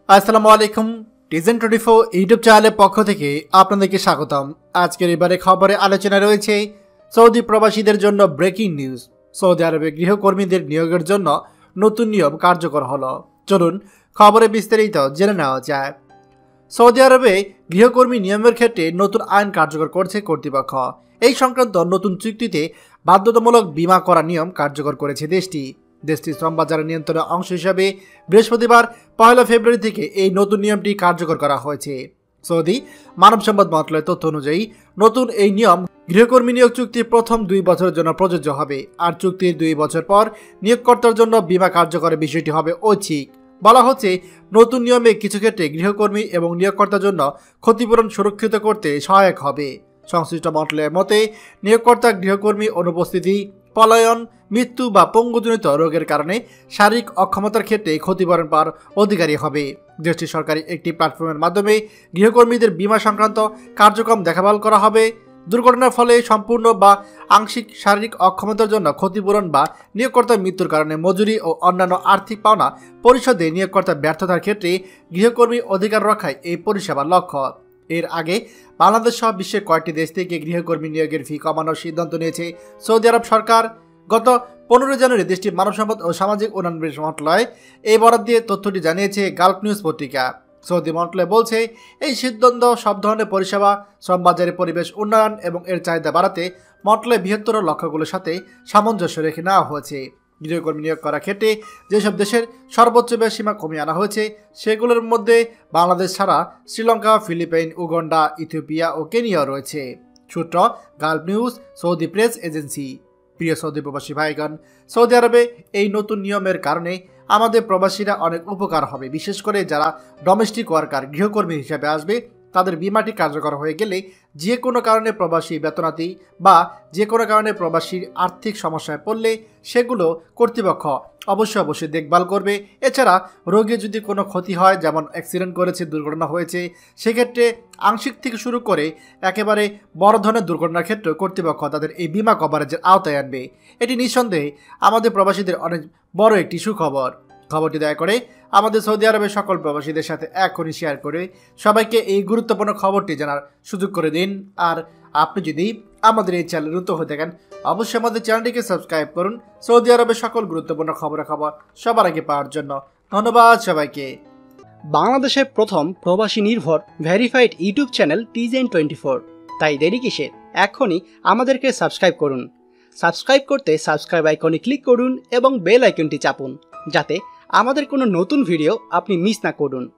আসসালামু আলাইকুম। টিজেন 24 ইউটিউব চ্যানেলের পক্ষ থেকে আপনাদেরকে স্বাগতম। আজকের এবারে খবরে আলোচনা রয়েছে সৌদি প্রবাসীদের জন্য ব্রেকিং নিউজ। সৌদি আরবে গৃহকর্মীদের নিয়োগের জন্য নতুন নিয়ম কার্যকর হলো। চলুন খবরে বিস্তারিত জেনে নেওয়া যায়। সৌদি আরবে গৃহকর্মী নিয়মের ক্ষেত্রে নতুন আইন কার্যকর করছে কর্তৃপক্ষ। এই সংক্রান্ত নতুন চুক্তিতে বাধ্যতামূলক বীমা করা নিয়ম কার্যকর করেছে দেশটির শ্রম বাজারের নিয়ন্ত্রণের অংশ হিসাবে বৃহস্পতিবার 1 ফেব্রুয়ারি থেকে এই নতুন নিয়মটি কার্যকর করা হয়েছে। সৌদি মানব সম্পদ মন্ত্রণালয়ের তথ্য অনুযায়ী নতুন এই নিয়ম গৃহকর্মী নিয়োগ চুক্তির প্রথম 2 বছরের জন্য প্রযোজ্য হবে, আর চুক্তির 2 বছর পর নিয়োগকর্তার জন্য বীমা কার্যকরের বিষয়টি হবে ঐচ্ছিক। বলা হচ্ছে, নতুন নিয়মে কিছু ক্ষেত্রে গৃহকর্মী এবং নিয়োগকর্তার জন্য ক্ষতিপূরণ সুরক্ষিত করতে সহায়ক হবে। সংশ্লিষ্ট মন্ত্রণালয়ের মতে, নিয়োগকর্তা গৃহকর্মী অনুপস্থিতি, পলায়ন, মৃত্যু বা পঙ্গুজনিত রোগের কারণে শারীরিক অক্ষমতার ক্ষেত্রে ক্ষতিপূরণ পাওয়ার অধিকারী হবে। দেশটির সরকারি একটি প্ল্যাটফর্মের মাধ্যমে গৃহকর্মীদের বীমা সংক্রান্ত কার্যক্রম দেখাভাল করা হবে। দুর্ঘটনার ফলে সম্পূর্ণ বা আংশিক শারীরিক অক্ষমতার জন্য ক্ষতিপূরণ বা নিয়োগকর্তার মৃত্যুর কারণে মজুরি ও অন্যান্য আর্থিক পাওনা পরিশোধে নিয়োগকর্তার ব্যর্থতার ক্ষেত্রে গৃহকর্মী অধিকার রক্ষায় এই পরিষেবার লক্ষ্য। এর আগে বাংলাদেশ সহ বিশ্বের কয়েকটি দেশ থেকে গৃহকর্মী নিয়োগের ফি কমানোর সিদ্ধান্ত নিয়েছে সৌদি আরব সরকার। গত 15 জানুয়ারি দেশটির মানব সম্পদ ও সামাজিক উন্নয়ন মন্ত্রণালয় এই বরাদ দিয়ে তথ্যটি জানিয়েছে গালফ নিউজ পত্রিকা। সৌদি মন্ত্রণালয় বলছে, এই সিদ্ধান্ত সব ধরনের পরিষেবা, শ্রম বাজারে পরিবেশ উন্নয়ন এবং এর চাহিদা বাড়াতে মন্ত্রণালয়ের বৃহত্তর লক্ষ্যগুলোর সাথে সামঞ্জস্য রেখে নেওয়া হয়েছে। গৃহকর্মী নিয়োগ করার ক্ষেত্রে যেসব দেশের সর্বোচ্চ ব্যয় সীমা কমিয়ে আনা হয়েছে সেগুলোর মধ্যে বাংলাদেশ ছাড়া শ্রীলঙ্কা, ফিলিপাইন, উগান্ডা, ইথিওপিয়া ও কেনিয়া রয়েছে। সূত্র Gulf News, Saudi press agency. প্রিয় সৌদি প্রবাসী ভাইগণ, সৌদি আরবে এই নতুন নিয়মের কারণে আমাদের প্রবাসীরা অনেক উপকার হবে। বিশেষ করে যারা ডোমেস্টিক ওয়ার্কার গৃহকর্মী হিসেবে আসবে, তাদের বীমাটি কার্যকর হয়ে গেলে যে কোনো কারণে প্রবাসী বেতনাতি বা যে কোনো কারণে প্রবাসীর আর্থিক সমস্যায় পড়লে সেগুলো কর্তৃপক্ষ অবশ্যই দেখভাল করবে। এছাড়া রোগী যদি কোনো ক্ষতি হয়, যেমন অ্যাক্সিডেন্ট করেছে, দুর্ঘটনা হয়েছে, সেক্ষেত্রে আংশিক থেকে শুরু করে একেবারে বড় ধরনের দুর্ঘটনার ক্ষেত্রে কর্তৃপক্ষ তাদের এই বীমা কভারেজের আওতায় আনবে। এটি নিঃসন্দেহে আমাদের প্রবাসীদের অনেক বড় একটি সুখবর। খবরটি দয়া করে আমাদের সৌদি আরবের সকল প্রবাসীদের সাথে এখনই শেয়ার করে সবাইকে এই গুরুত্বপূর্ণ খবরটি জানার সুযোগ করে দিন। আর আপনি যদি আমাদের এই চ্যানেলে নতুন হয়ে থাকেন, অবশ্যই আমাদের চ্যানেলটিকে সাবস্ক্রাইব করুন সৌদি আরবের সকল গুরুত্বপূর্ণ খবর সবার আগে পাওয়ার জন্য। ধন্যবাদ সবাইকে। বাংলাদেশের প্রথম প্রবাসী নির্ভর ভেরিফাইড ইউটিউব চ্যানেল টিজেন 24। তাই দেরি কিসের, এখনই আমাদেরকে সাবস্ক্রাইব করুন। সাবস্ক্রাইব করতে সাবস্ক্রাইব আইকনে ক্লিক করুন এবং বেল আইকনটি চাপুন, যাতে আমাদের কোনো নতুন ভিডিও আপনি মিস না করুন।